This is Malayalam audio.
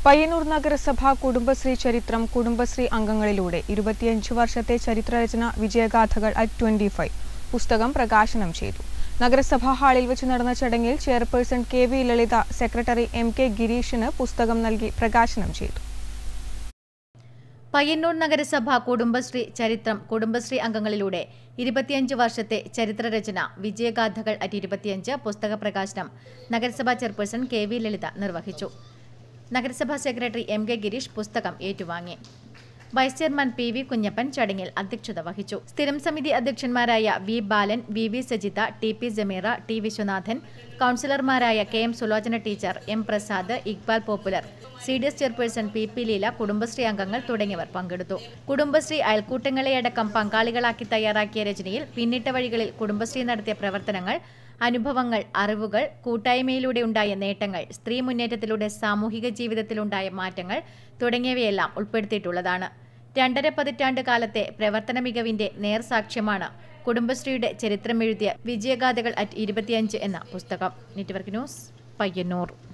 പയ്യന്നൂർ നഗരസഭ കുടുംബശ്രീ ചരിത്രം കുടുംബശ്രീ അംഗങ്ങളിലൂടെ 25 വർഷത്തെ ചരിത്രരചന വിജയഗാഥകൾ അറ്റ് 25 പുസ്തകം പ്രകാശനം ചെയ്തു. നഗരസഭാ ഹാളിൽ വെച്ച് നടന്ന ചടങ്ങിൽ chairperson K V. Lalitha secretary M K. ഗിരീഷിന് പുസ്തകം നൽകി പ്രകാശനം ചെയ്തു. പയ്യന്നൂർ നഗരസഭ കുടുംബശ്രീ ചരിത്രം കുടുംബശ്രീ അംഗങ്ങളിലൂടെ 25 വർഷത്തെ ചരിത്രരചന വിജയഗാഥകൾ അറ്റ് 25 പുസ്തക പ്രകാശനം നഗരസഭാ ചെയർപേഴ്സൺ കെ.വി. ലളിത നിർവഹിച്ചു. നഗരസഭാ സെക്രട്ടറി എം.കെ. ഗിരീഷ് പുസ്തകം ഏറ്റുവാങ്ങി. Vice chairman PV. കുഞ്ഞപ്പൻ ചടങ്ങിൽ അധ്യക്ഷത വഹിച്ചു. സ്ഥിരം സമിതി അധ്യക്ഷന്മാരായ V. Balan, V. Sajitha, T P. Jameera, T. Viswanathan, കൗൺസിലർമാരായ K M. Sulochana teacher, M. Prasad, Iqbal Popular, C D S. Chairperson P. Leela, Kudumbashree അംഗങ്ങൾ തുടങ്ങിയവർ പങ്കെടുത്തു. കുടുംബശ്രീ അയൽക്കൂട്ടങ്ങളെയടക്കം പങ്കാളികളാക്കി തയ്യാറാക്കിയ രചനയിൽ പിന്നിട്ട വഴികളിൽ കുടുംബശ്രീ നടത്തിയ പ്രവർത്തനങ്ങൾ, അനുഭവങ്ങൾ, അറിവുകൾ, കൂട്ടായ്മയിലൂടെ ഉണ്ടായ നേട്ടങ്ങൾ, സ്ത്രീ മുന്നേറ്റത്തിലൂടെ സാമൂഹിക ജീവിതത്തിലുണ്ടായ മാറ്റങ്ങൾ തുടങ്ങിയവയെല്ലാം ഉൾപ്പെടുത്തിയിട്ടുള്ളതാണ്. 2.5 പതിറ്റാണ്ട് കാലത്തെ പ്രവർത്തന മികവിന്റെ നേർസാക്ഷ്യമാണ് കുടുംബശ്രീയുടെ ചരിത്രമെഴുതിയ വിജയഗാഥകൾ അറ്റ് 25 എന്ന പുസ്തകം. Network news, Payyanur.